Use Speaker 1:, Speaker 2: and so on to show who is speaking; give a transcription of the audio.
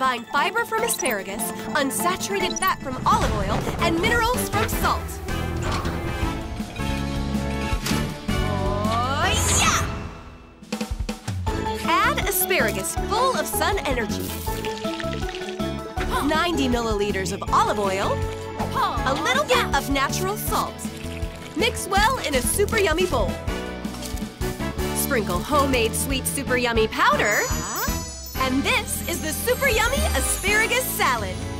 Speaker 1: combine fiber from asparagus, unsaturated fat from olive oil, and minerals from salt. Oh, yeah! Add asparagus full of sun energy. 90 milliliters of olive oil. A little bit of natural salt. Mix well in a super yummy bowl. Sprinkle homemade sweet super yummy powder. And this is the super yummy asparagus salad.